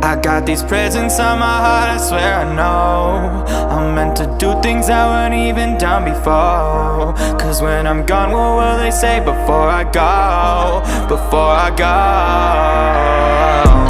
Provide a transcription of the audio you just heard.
I got these presents on my heart, I swear I know I'm meant to do things that weren't even done before. Cause when I'm gone, what will they say before I go? Before I go?